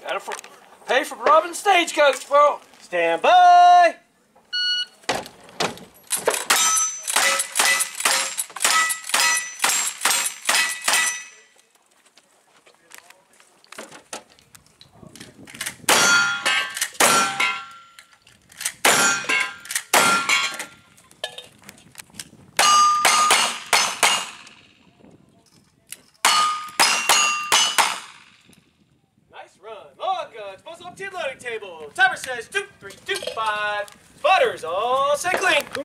Pay for robbing stagecoach, bro. Stand by! Nice run. Log disposal up to your loading table. Timer says 2, 3, 2, 5. Spotters all set clean.